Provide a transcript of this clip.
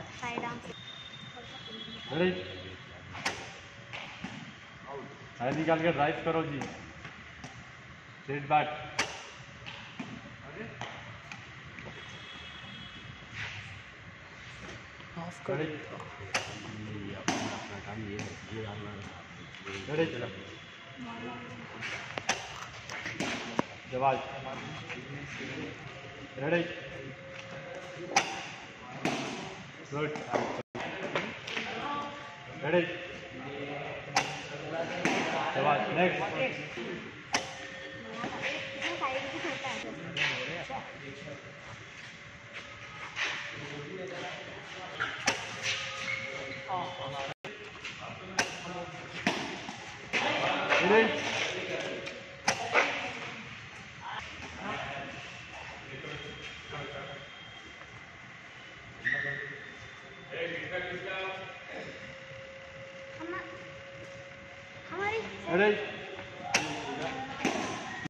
Side arm ready, हाथ निकाल के ड्राइव करो जी। सेट बैक, ऑफ कर। अपना काम ये है, ये डालना है। रेडी, चलो जवाब। रेडी, गुड, रेडी, जवाब। नेक्स्ट, साइड से छोटा है। रेडी, हमारी रेडी।